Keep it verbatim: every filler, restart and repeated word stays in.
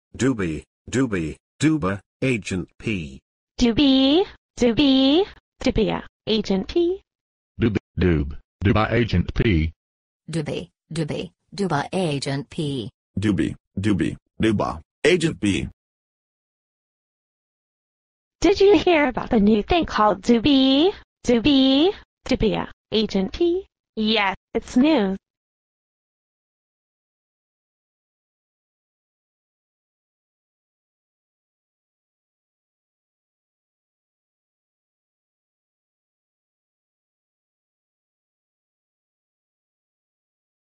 doobie, doobie, doobah, Agent P. Doobie, doobie, doobah, Agent P. Doobe, doob, doobah Agent P. Doobie, doobie, doobah Agent P. Doobie, doobie, doobah, Agent P. Did you hear about the new thing called doobie, doobie, doobah, Agent P? Yes, it's new.